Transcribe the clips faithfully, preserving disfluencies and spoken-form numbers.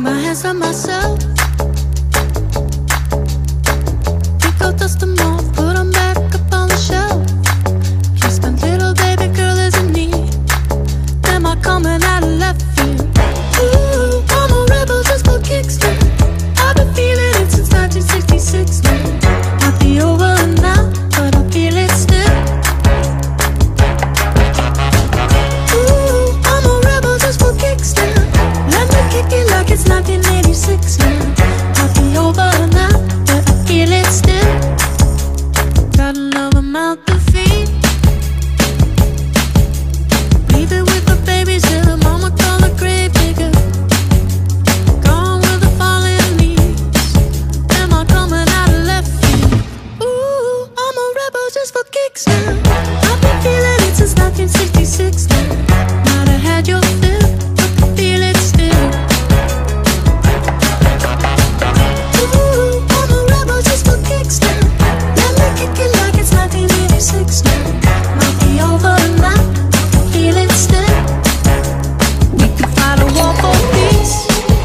my hands on myself. Pick out, dust them off, put them back up on the shelf. Just my little baby girl is in need. Am I coming out of left field? Ooh, I'm a rebel just for kicks now. I've been feeling it since nineteen sixty-six now. Might be over now, but I feel it still. Ooh, I'm a rebel just for kicks now. Let me kick it like it's nineteen eighty-six now. Might be over now, but I feel it still. Got another mouth to feed. Leave it with the babies till the mama call the grave digger. Gone with the falling leaves. Am I coming out of left field? Ooh, I'm a rebel just for kicks now. I've been feeling it since nineteen sixty-six now. Might have had your fill, but I feel it still. Ooh, I'm a rebel just for kicks now. Let me kick it like it's nineteen eighty-six now. Might be over now, feel it still. We could fight a war for peace.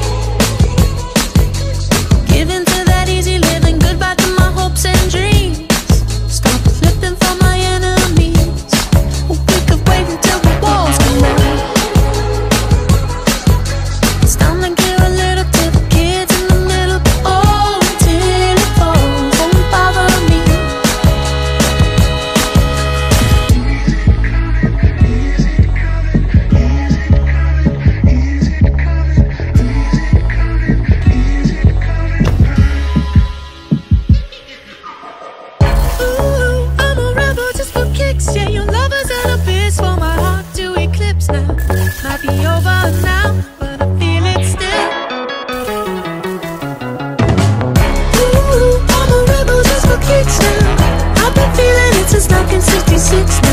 Give in to that easy living, goodbye to my hopes and dreams. Stop flipping for my enemies. We could wait until the walls come down. It's time to give a little to the kids in the middle. Oh, until it falls, won't bother me. Ooh, I'm a rebel just for kicks. Yeah, your love is an abyss for my heart to eclipse now. Might be over now, but I feel it still. Ooh, I'm a rebel just for kicks now. I've been feeling it since nineteen sixty-six now.